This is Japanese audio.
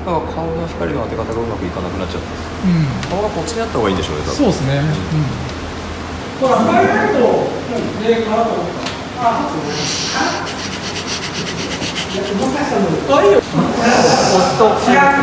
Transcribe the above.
だから顔の光の当て方がうまくいかなくなっちゃった。顔がこっちにあった方がいいんでしょうね。 そうですね。ほら、光ないと、ね、かなと思った。あ、そうですね。いや、動かしたの。あ、いいよ。